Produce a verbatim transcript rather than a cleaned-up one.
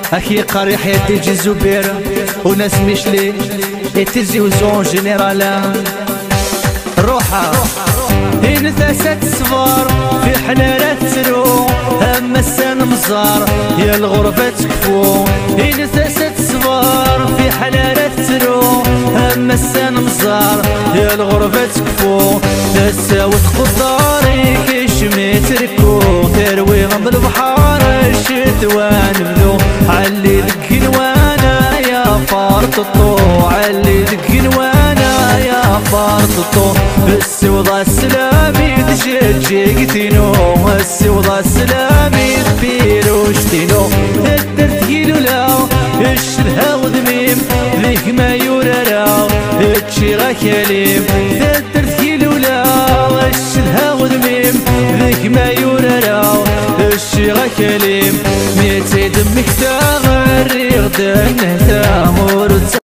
اكي قريح يتجي زبير وناس مشلي يتجي وزون جنرالا روحا هين ثاسات صفار في حلالات ترو اما السن مزار يا الغربة تكفو هين ثاسات صفار في حلالات ترو اما السن مزار يا الغربة تكفو تساوت قداري كيش متركو تروي غم البحار الشتوان بذو علي ذكين وانا يا فارط الطو علي ذكين وانا يا فارط الطو السوضة السلامي تجيجي قتينو السوضة السلامي تبيرو شتينو تدر ثقيلو لا الشلها وذميم ذيك ما يورارا اتشي غا كليم تدر ثقيلو لا الشلها وذميم ذيك ما يورارا الشي غا كليم ميتي دمك تاغري غدا نهتا مورد